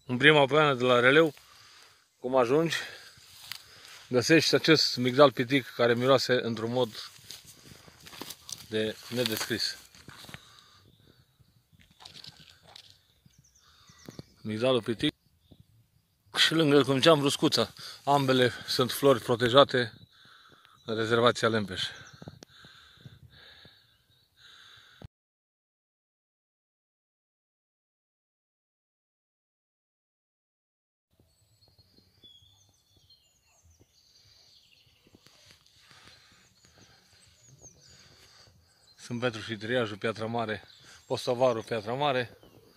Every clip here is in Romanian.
În prima poiană de la releu, cum ajungi, găsești acest migdal pitic care miroase într-un mod de nedescris. Migdalul pitic și lângă el, cum ziceam, bruscuța. Ambele sunt flori protejate în rezervația Lempeș. Sunt Petru și Triajul, Piatra Mare, Postovarul, Piatra Mare,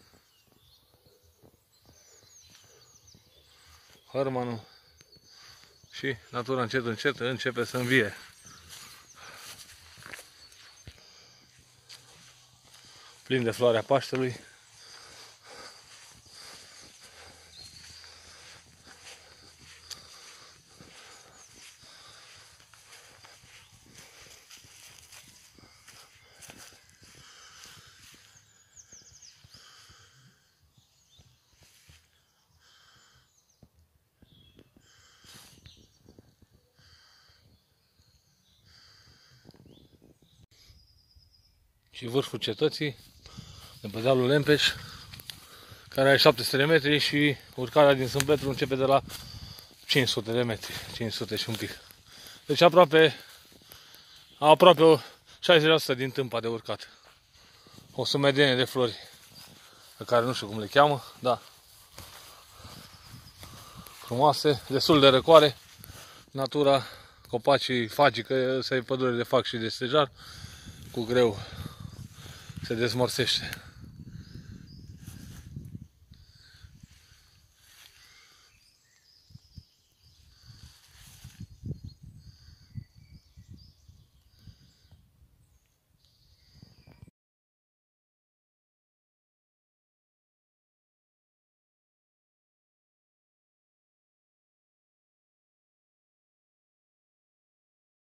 Hărmanul și natura încet, încet începe să învie. Plin de floarea Paștelui. Și vârful cetății, de pe dealul Lempeș, care are 700 de metri și urcarea din Sânt Petru începe de la 500 de metri, 500 și un pic. Deci aproape 60% din tâmpa de urcat. O sumedenie de flori, pe care nu știu cum le cheamă, da. Frumoase, destul de răcoare, natura, copacii fagică, să-i pădure de fac și de stejar, cu greu se dezmorsește.